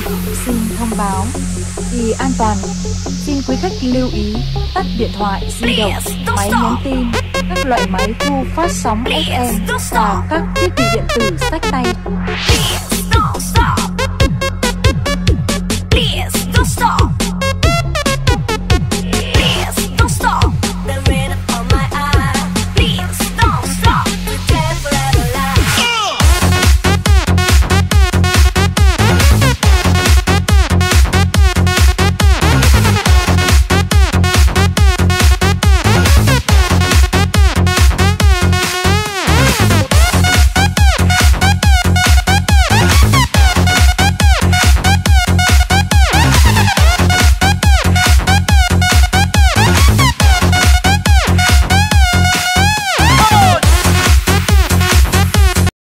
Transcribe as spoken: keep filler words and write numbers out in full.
xin thông báo. Vì an toàn, xin quý khách lưu ý tắt điện thoại di động, máy nhắn tin, các loại máy thu phát sóng ép em và các thiết bị điện tử xách tay.